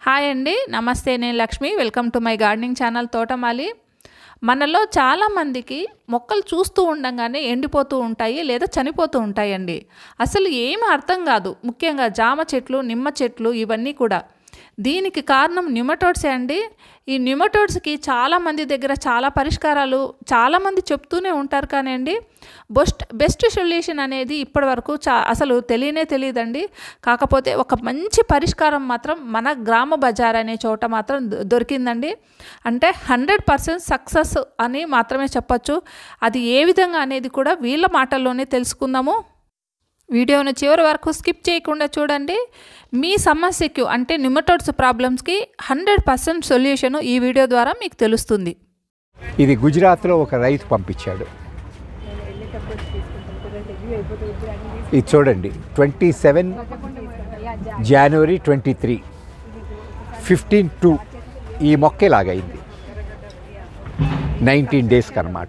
Hi అండి, నమస్తే. నేను Lakshmi. Welcome to my gardening channel Thotamali. మనలో చాలామందికి మొక్కలు చూస్తూ ఉండంగానే ఎండిపోతూ ఉంటాయి లేదా చనిపోతూ ఉంటాయండి. అసలు ఏమీ అర్థం కాదు. ముఖ్యంగా జామ చెట్లు, నిమ్మ చెట్లు ఇవన్నీ కూడా. దీనికి కారణం న్యూమటోడ్సే అండి. ఈ న్యూమటోడ్స్కి చాలామంది దగ్గర చాలా పరిష్కారాలు చాలామంది చెప్తూనే ఉంటారు, కానీ అండి బెస్ట్ సొల్యూషన్ అనేది ఇప్పటివరకు అసలు తెలియదండి. కాకపోతే ఒక మంచి పరిష్కారం మాత్రం మన గ్రామ బజార్ అనే చోట మాత్రం దొరికిందండి. అంటే 100% సక్సెస్ అని మాత్రమే చెప్పచ్చు. అది ఏ విధంగా అనేది కూడా వీళ్ళ మాటల్లోనే తెలుసుకుందాము. వీడియోను చివరి వరకు స్కిప్ చేయకుండా చూడండి. మీ సమస్యకు అంటే న్యూమటోడ్స్ ప్రాబ్లమ్స్కి 100% సొల్యూషన్ ఈ వీడియో ద్వారా మీకు తెలుస్తుంది. ఇది గుజరాత్లో ఒక రైతు పంపించాడు. ఇది చూడండి, 27 జనవరి 23 15/2 ఈ మొక్క ఇలాగైంది. 19 డేస్కి అన్నమాట.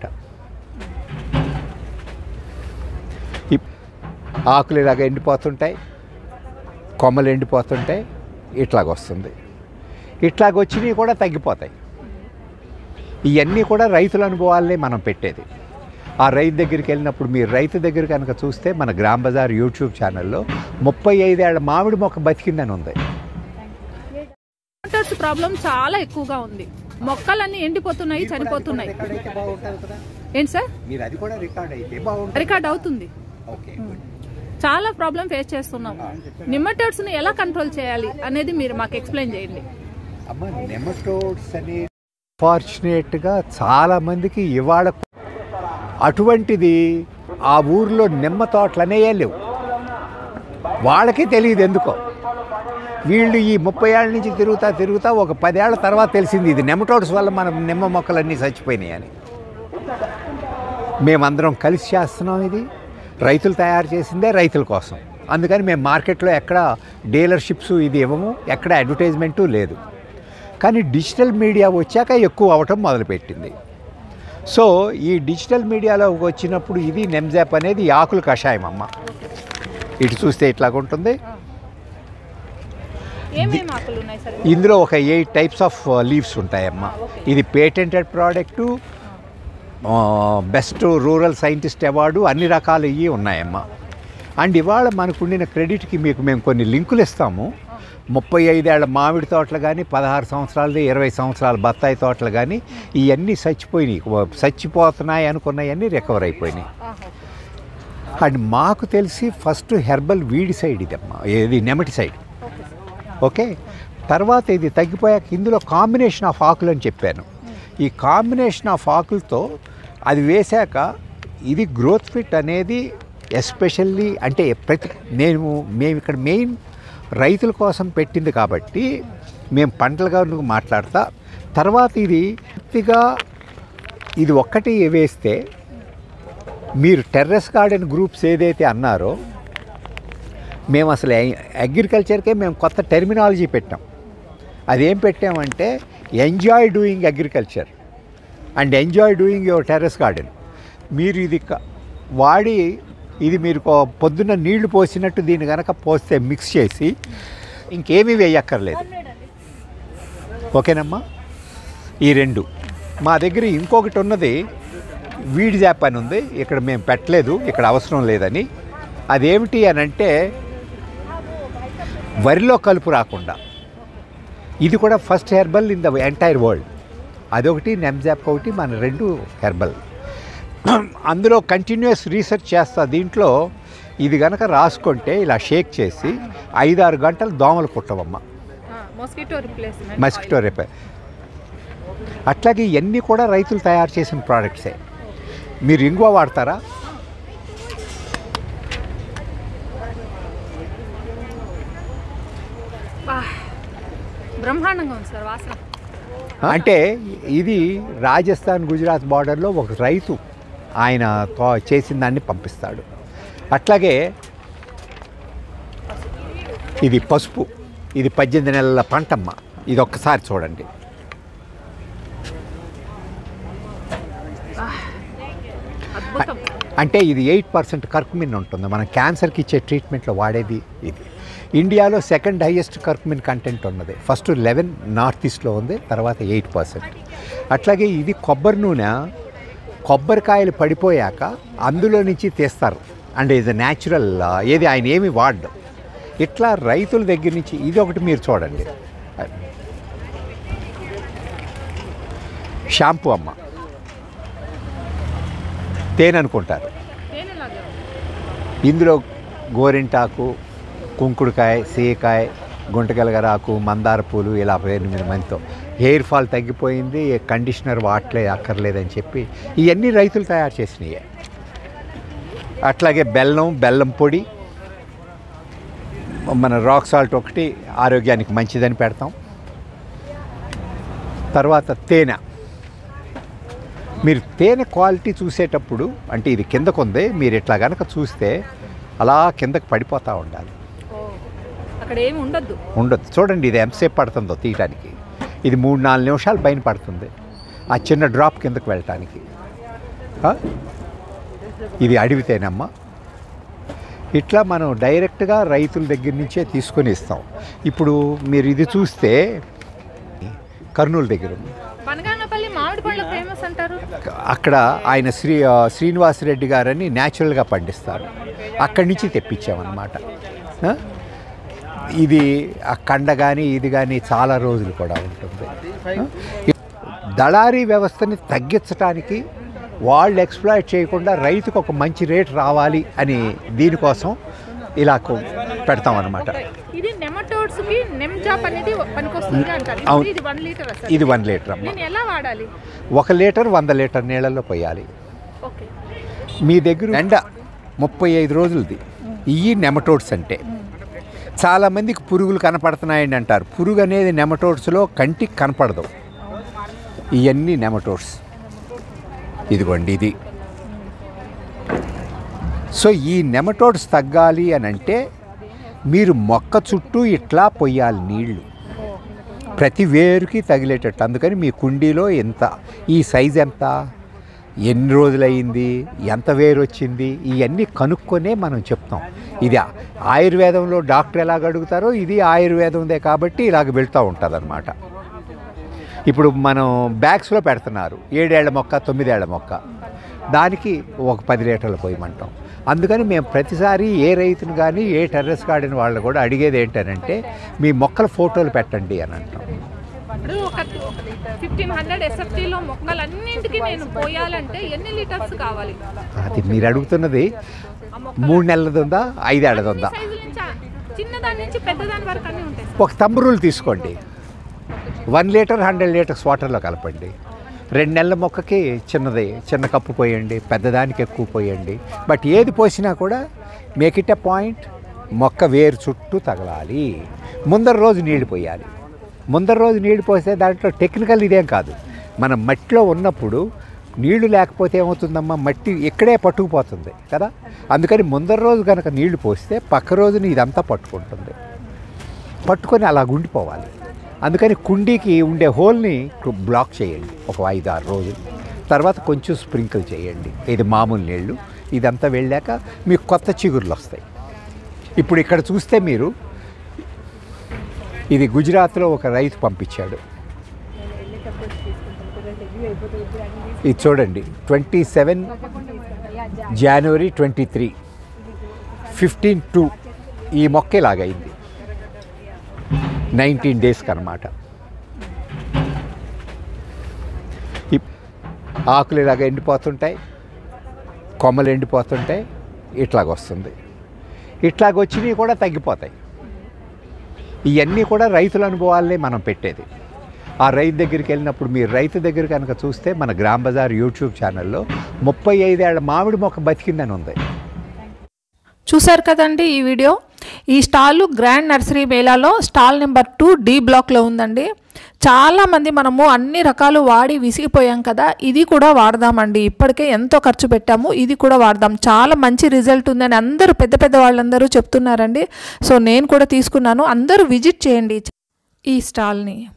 ఆకులు ఇలాగ ఎండిపోతుంటాయి, కొమ్మలు ఎండిపోతుంటాయి, ఇట్లాగొస్తుంది. ఇట్లాగొచ్చినవి కూడా తగ్గిపోతాయి. ఇవన్నీ కూడా రైతుల అనుభవాలనే మనం పెట్టేది. ఆ రైతు దగ్గరికి వెళ్ళినప్పుడు మీరు రైతు దగ్గర కనుక చూస్తే మన గ్రామ్ బజార్ యూట్యూబ్ ఛానల్లో 35 ఏళ్ల మామిడి మొక్క బతికిందని ఉంది. న్యూమటోడ్స్ ప్రాబ్లం చాలా ఎక్కువగా ఉంది. మొక్కలన్నీ ఎండిపోతున్నాయి, చనిపోతున్నాయి. ఏంటి సార్? మీరు అది కూడా రికార్డ్ అవుతుంది. చాలా ప్రాబ్లం ఫేస్ చేస్తున్నాం. నెమటోడ్స్ ని ఎలా కంట్రోల్ చేయాలి అనేది మీరు మాకు ఎక్స్ప్లెయిన్ చేయండి. నెమటోడ్స్ అనే ఫార్చునేట్గా చాలా మందికి ఇవాళ అటువంటిది ఆ ఊర్లో నిమ్మ తోటలనే లేవు. వాళ్ళకి తెలియదు ఎందుకో. వీళ్ళు ఈ 30 ఏళ్ళ నుంచి తిరుగుతా ఒక 10 ఏళ్ల తర్వాత తెలిసింది ఇది నెమటోడ్స్ వల్ల మన నిమ్మ మొక్కలన్నీ చచ్చిపోయినాయి అని. మేమందరం కలిసి చేస్తున్నాం. ఇది రైతులు తయారు చేసిందే రైతుల కోసం. అందుకని మేము మార్కెట్లో ఎక్కడ డీలర్షిప్స్ ఇది ఇవ్వము, ఎక్కడ అడ్వర్టైజ్మెంటు లేదు. కానీ డిజిటల్ మీడియా వచ్చాక ఎక్కువ అవటం మొదలుపెట్టింది. సో ఈ డిజిటల్ మీడియాలో వచ్చినప్పుడు ఇది నెమ్జాప్ అనేది ఆకులు కషాయం అమ్మ. ఇటు చూస్తే ఇట్లాగుంటుంది. ఇందులో ఒక 8 టైప్స్ ఆఫ్ లీవ్స్ ఉంటాయమ్మా. ఇది patented product, best rural scientist award, అన్ని రకాలు ఇవి ఉన్నాయమ్మా. అండ్ ఇవాళ మనకు ఉండిన క్రెడిట్కి మేము కొన్ని లింకులు ఇస్తాము. 35 ఏళ్ల మామిడి తోటలు కానీ, 16 సంవత్సరాలది 20 సంవత్సరాల బత్తాయి తోటలు కానీ ఇవన్నీ చచ్చిపోతున్నాయి అనుకున్నవన్నీ రికవర్ అయిపోయినాయి. అండ్ మాకు తెలిసి ఫస్ట్ హెర్బల్ వీడిసైడ్ ఇదమ్మా, ఇది నెమటిసైడ్. ఓకే, తర్వాత ఇది తగ్గిపోయాక ఇందులో కాంబినేషన్ ఆఫ్ ఆకులు అని చెప్పాను. ఈ కాంబినేషన్ ఆఫ్ ఆకులతో అది వేశాక ఇది గ్రోత్ ఫిట్ అనేది ఎస్పెషల్లీ అంటే మేము ఇక్కడ మెయిన్ రైతుల కోసం పెట్టింది కాబట్టి మేము పంటలుగా మాట్లాడతా. తర్వాత ఇది ఒక్కటి వేస్తే మీరు టెర్రస్ గార్డెన్ గ్రూప్స్ ఏదైతే అన్నారో మేము అసలు అగ్రికల్చర్కే మేము కొత్త టెర్మినాలజీ పెట్టాం. అదేం పెట్టామంటే enjoy doing agriculture and enjoy doing your terrace garden. మీరు ఇది మీరు పొద్దున్న నీళ్లు పోసినట్టు దీన్ని కనుక పోస్తే మిక్స్ చేసి ఇంకేమీ వేయక్కర్లేదు. ఓకేనమ్మా? ఈ 2 మా దగ్గర ఇంకొకటి ఉన్నది వీడ్ జాప్ అని ఉంది. ఇక్కడ మేము పెట్టలేదు, ఇక్కడ అవసరం లేదని. అదేమిటి అని అంటే వరిలో కలుపు రాకుండా ఇది కూడా first herbal in the entire world. అదొకటి, నెమ్జాప్ ఒకటి, మన 2 హెర్బల్. అందులో కంటిన్యూస్ రీసెర్చ్ చేస్తా. దీంట్లో ఇది కనుక రాసుకుంటే ఇలా షేక్ చేసి 5-6 గంటలు దోమలు కుట్టవమ్మ, మస్కిటో రిపేర్. అట్లాగే ఇవన్నీ కూడా రైతులు తయారు చేసిన ప్రోడక్ట్సే. మీరు ఇంగువ వాడతారా? బ్రహ్మాండంగా ఉంది సార్ వాసన. అంటే ఇది రాజస్థాన్ గుజరాత్ బార్డర్లో ఒక రైతు ఆయన చేసిన దాన్ని పంపిస్తాడు. అట్లాగే ఇది పసుపు, ఇది 18 నెలల పంటమ్మ. ఇది ఒక్కసారి చూడండి. అంటే ఇది 8% కర్కుమిన్ ఉంటుంది. మనం క్యాన్సర్కి ఇచ్చే ట్రీట్మెంట్లో వాడేది ఇది. ఇండియాలో సెకండ్ హైయెస్ట్ కర్కుమిన్ కంటెంట్ ఉన్నది. ఫస్ట్ 11 నార్త్ ఈస్ట్లో ఉంది, తర్వాత 8%. అట్లాగే ఇది కొబ్బరి నూనె కొబ్బరికాయలు పడిపోయాక అందులో నుంచి తీస్తారు. అండ్ ఇది న్యాచురల్, ఏది ఆయన ఏమి వాడడం. ఇట్లా రైతుల దగ్గర నుంచి ఇది ఒకటి మీరు చూడండి. షాంపూ అమ్మ, తేనె అనుకుంటారు. ఇందులో గోరింటాకు, కుంకుడుకాయ, సీకాయ, గుంటగలగరాకు, మందార పూలు ఇలా 8 మందితో హెయిర్ ఫాల్ తగ్గిపోయింది, కండిషనర్ వాడలేదు అక్కర్లేదని చెప్పి ఇవన్నీ రైతులు తయారు చేసినాయి. అట్లాగే బెల్లం పొడి, మన రాక్ సాల్ట్ ఒకటి ఆరోగ్యానికి మంచిదని పెడతాం. తర్వాత తేనె, మీరు తేనె క్వాలిటీ చూసేటప్పుడు అంటే ఇది కిందకు ఉంది, మీరు ఇట్లా కనుక చూస్తే అలా కిందకు పడిపోతూ ఉండాలి, అక్కడ ఏమి ఉండొద్దు. చూడండి ఇది ఎంతసేపు పడుతుందో తీయటానికి. ఇది 3-4 నిమిషాలు పైన పడుతుంది ఆ చిన్న డ్రాప్ కిందకు వెళ్ళటానికి. ఇది అడవి తేనెమ్మ. ఇట్లా మనం డైరెక్ట్గా రైతుల దగ్గర నుంచే తీసుకొని ఇస్తాం. ఇప్పుడు మీరు ఇది చూస్తే కర్నూలు దగ్గర ఉంది, బనగానపల్లి మామిడి పళ్ళు ఫేమస్ అంటారు. అక్కడ ఆయన శ్రీనివాసరెడ్డి గారని న్యాచురల్గా పండిస్తారు, అక్కడి నుంచి తెప్పించామన్నమాట. ఇది ఆ కండ కానీ ఇది కానీ చాలా రోజులు కూడా ఉంటుంది. దళారీ వ్యవస్థని తగ్గించడానికి వాళ్ళు ఎక్స్ప్లాయిట్ చేయకుండా రైతుకు ఒక మంచి రేట్ రావాలి అని దీనికోసం ఇలా పెడతామన్నమాట. ఇది నెమటోడ్స్కి నెమ్జాప్ అనేది పనికొస్తుంది అంటారు. ఇది 1 లీటర్ అసలు. ఇది 1 లీటర్ అమ్మ. దీన్ని ఎలా వాడాలి? 1 లీటర్ 100 లీటర్ నీళ్ళల్లో పోయాలి. ఓకే. మీ దగ్గర ఎండ 35 రోజులది. ఇవి నెమటోడ్స్ అంటే. చాలామందికి పురుగులు కనపడుతున్నాయండి అంటారు. పురుగు అనేది నెమటోడ్స్లో కంటికి కనపడదు. ఇవన్నీ నెమటోడ్స్. ఇదిగోండి ఇది. సో ఈ నెమటోడ్స్ తగ్గాలి అని అంటే మీరు మొక్క చుట్టూ ఇట్లా పొయ్యాలి నీళ్లు, ప్రతి వేరుకి తగిలేటట్టు. అందుకని మీ కుండీలో ఎంత, ఈ సైజ్ ఎంత, ఎన్ని రోజులయ్యింది, ఎంత వేరు వచ్చింది, ఇవన్నీ కనుక్కొనే మనం చెప్తాం. ఇది ఆయుర్వేదంలో డాక్టర్ ఎలాగ అడుగుతారో ఇది ఆయుర్వేదందే కాబట్టి ఇలాగ వెళ్తూ ఉంటుంది అన్నమాట. ఇప్పుడు మనం బ్యాగ్స్లో పెడుతున్నారు 7 ఏళ్ల మొక్క 9 ఏళ్ల మొక్క, దానికి ఒక 10 లీటర్లు పోయమంటాం. అందుకని మేము ప్రతిసారి ఏ రైతును కానీ ఏ టెర్రస్ గార్డెన్ వాళ్ళు కూడా అడిగేది ఏంటంటే మీ మొక్కల ఫోటోలు పెట్టండి అని అంటాం. ఇప్పుడు ఒక 1500 ఎస్ఎఫ్టీలో మొక్కలన్నింటికి నేను పోయాలంటే ఎన్ని లీటర్స్ కావాలి? అది మీరు అడుగుతున్నది 3 నెలలది ఉందా 5 ఏళ్ళది ఉందా? చిన్నదాని నుంచి పెద్దదాని వరకు అన్నీ ఉంటాయి. ఒక తంబు రూల్ తీసుకోండి, 1 లీటర్ 100 లీటర్స్ వాటర్లో కలపండి. 2 నెలల మొక్కకి చిన్న కప్పు పోయండి, పెద్దదానికి ఎక్కువ పోయండి. బట్ ఏది పోసినా కూడా మేక్ ఇట్ ఎ పాయింట్, మొక్క వేరు చుట్టూ తగలాలి. ముందర రోజు నీళ్లు పోయాలి. ముందర రోజు నీళ్లు పోస్తే దాంట్లో టెక్నికల్ ఇదేం కాదు. మనం మట్టిలో ఉన్నప్పుడు నీళ్లు లేకపోతే ఏమవుతుందమ్మా, మట్టి ఇక్కడే పట్టుకుపోతుంది కదా. అందుకని ముందర రోజు కనుక నీళ్లు పోస్తే పక్క రోజుని ఇదంతా పట్టుకుంటుంది, పట్టుకొని అలా గుండిపోవాలి. అందుకని కుండీకి ఉండే హోల్ని బ్లాక్ చేయండి ఒక 5-6 రోజులు. తర్వాత కొంచెం స్ప్రింకిల్ చేయండి, ఇది మామూలు నీళ్ళు. ఇదంతా వెళ్ళాక మీకు కొత్త చిగుర్లు వస్తాయి. ఇప్పుడు ఇక్కడ చూస్తే మీరు, ఇది గుజరాత్లో ఒక రైతు పంపించాడు. ఇది చూడండి 27 జనవరి 23 15/2 ఈ మొక్క ఇలాగైంది 19 డేస్కి అన్నమాట. ఆకులు ఇలాగ ఎండిపోతుంటాయి, కొమ్మలు ఎండిపోతుంటాయి, ఇట్లాగొస్తుంది. ఇట్లాగొచ్చినవి కూడా తగ్గిపోతాయి. ఇవన్నీ కూడా రైతుల అనుభవాలనే మనం పెట్టేది. ఆ రైతు దగ్గరికి వెళ్ళినప్పుడు మీరు రైతు దగ్గర కనుక చూస్తే మన గ్రామ్ బజార్ యూట్యూబ్ ఛానల్లో 35 ఏళ్ల మామిడి మొక్క బతికిందని ఉంది. చూశారు కదండి ఈ వీడియో. ఈ స్టాల్ గ్రాండ్ నర్సరీ మేళాలో స్టాల్ నెంబర్ 2 D బ్లాక్లో ఉందండి. చాలామంది మనము అన్ని రకాలు వాడి విసిగిపోయాం కదా, ఇది కూడా వాడదామండి. ఇప్పటికే ఎంతో ఖర్చు పెట్టాము, ఇది కూడా వాడదాం, చాలా మంచి రిజల్ట్ ఉందని అందరూ పెద్ద వాళ్ళందరూ చెప్తున్నారండి. సో నేను కూడా తీసుకున్నాను. అందరూ విజిట్ చేయండి ఈ స్టాల్ని.